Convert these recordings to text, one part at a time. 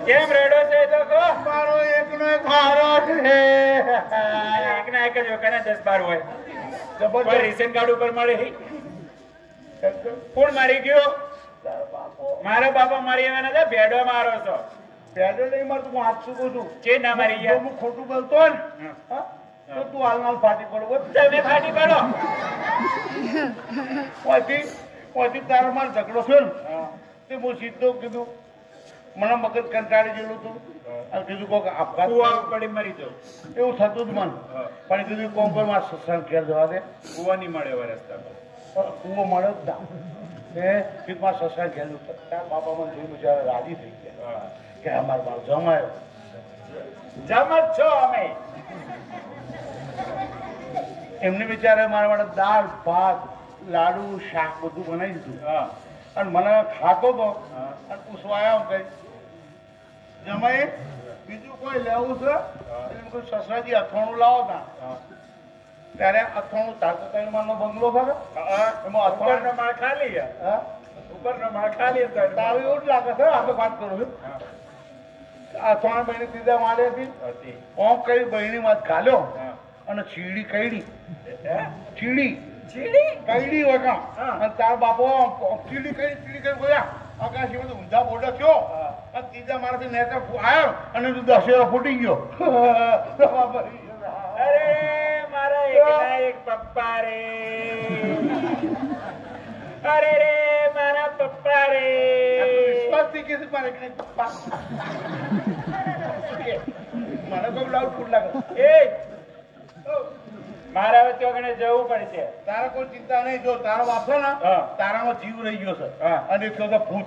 કેમ રેડો છે તો કો? મારો એકનો એક હારો છે. એકના એક જ વખત 10-12 હોય. જબરજસ્ત રેશન કાર્ડ ઉપર મળે. કોણ મારી ગયો? મારો બાપા મારી એવા નથી, ભેડો મારો છો. પેડો નહીં મારતું, હું હાથ શું કહું છું. જે ના મારી ગયા. હું ખોટું બોલતો ને તો તું હાલ ફાટી પડો. તમે ફાટી પડો. પછી તારો મારો ઝઘડો થયો ને તે હું સીધો કીધું, મને મગજ કંટાળી ગયેલું હતું અને કીધું કોક આપઘાત પડી મરી જાઉં એવું થતું જ મને. પણ કીધું કોમ પર મારા સત્સંગ ઘેર જવા દે. કુવા નહીં મળે હવે રસ્તા કુવો મળ્યો જ ના. કીધું મારા સત્સંગ ઘેર તારા બાપા મને જોઈ બિચારા રાજી થઈ ગયા કે અમારા બાપ જમાયો. જમત છો અમે. એમને બિચારે મારા માટે દાળ ભાત લાડુ શાક બધું બનાવી દીધું અને મને ખાતો તો અને પૂછવાયા કઈ જમાઈ બીજું કોઈ લેવું છે? કોઈ સસરાજી અથાણું લાવો તા. ત્યારે અથાણું તારતો મારનો બંગલો છે એમાં અથાણું માળ ખાલી ઉપરનો માળ ખાલી તારું એવું જ લાગે છે. આપણે વાત કરું છું. અથાણા બહેની ત્રીજા માળે હતી. ઓમ કઈ બહેની વાત ખાલ્યો અને ચીડી કઈડી ચીડી કઈડી વગા અને તાર બાપો ચીડી કઈ ગયા આકાશી ઊંધા બોડા થયો અને ત્રીજા મારાથી નેતા આવ્યો અને દશેરો ફૂટી ગયો. અરે મારા એકના એક પપ્પા રે. અરે રે મારા પપ્પા રે. વિશ્વાસથી કે મારે પપ્પા મને કોઈ ડાઉટફુલ લાગે. મારે હવે ચોકને જવું પડશે. તારા કોઈ ચિંતા નહીં. જો તારો બાપ છે ને તારામાં જીવ રહી ગયો છે અને તો ભૂત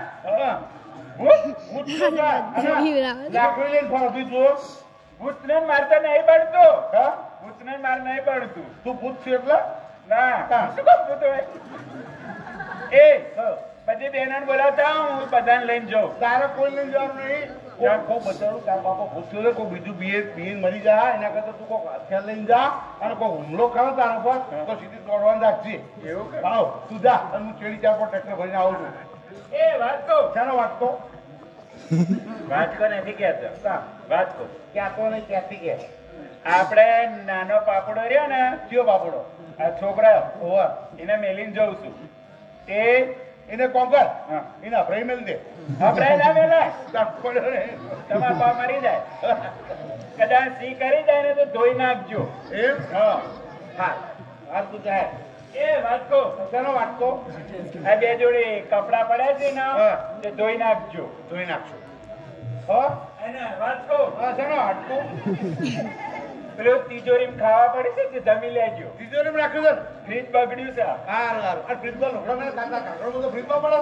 લાકડી લઈને ફરતી જો. ભૂતને મારતા નહીં પડતું. ભૂતને માર નહીં પડતું. તું ભૂત છે એટલે ના શું કામ ભૂત હોય? એ બધી બહેનોને બોલાવતા હું બધાને લઈને જાઉં. તારે કોઈ લઈને જવાનું નહીં. કોઈ બચારું તારા બાપા ભૂત થયો કોઈ બીજું બીએ મરી જાય એના કરતા તું કોઈ હથિયાર લઈને જા અને કોઈ હુમલો કરો તારા પર તો સીધી દોડવાનું રાખજે. એવું આવ તું જા અને હું ચેડી ચાર પર ટ્રેક્ટર ભરીને આવું છું. એ વાત કહો. ચાલો વાત કહો. વાત કહો નથી કહેતો. વાત કહો. ક્યાં તો નહીં ક્યાંથી કે આપણે નાનો પાપડો રહ્યો ને, કયો બાપડો? આ છોકરા ઓવા એને મેલીને જઉં છું. એને કોમ કર એને અભરાઈ મેલ દે. અભરાઈ ના મેલાય. તમારા બાપ મરી જાય. કદાચ સી કરી જાય ને તો ધોઈ નાખજો. એમ હા હા તું જાય. એ વાત કહો. ચાલો વાત કહો. આ બે જોડે કપડા પડ્યા છે ને તે ધોઈ નાખજો. ધોઈ નાખજો. હા એને વાત કહો. હા ચાલો હાટકો. પેલું તિજોરી ખાવા પડે છે તે જમી લેજો. તિજોરી રાખ્યું છે. ફ્રીજ બગડ્યું છે. હા અને ફ્રીજમાં લોકડા મને કાકડો બધો ફ્રીજમાં પડે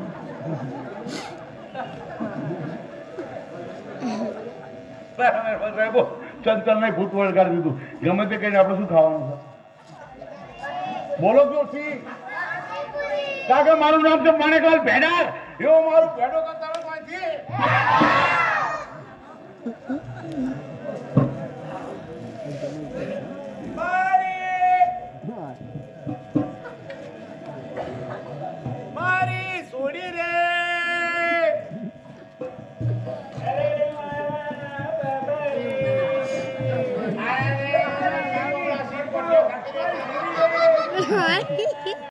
છે. ચંચલ નહીં ભૂત વળગાડી દીધું. ગમે તે કહીને આપણે શું ખાવાનું છે? બોલો જોશી. કાકા મારું નામ છે માણેકલાલ ભેડાર. એવો મારું ભેડો કરતા માંથી મારી છોડી રે. Hi.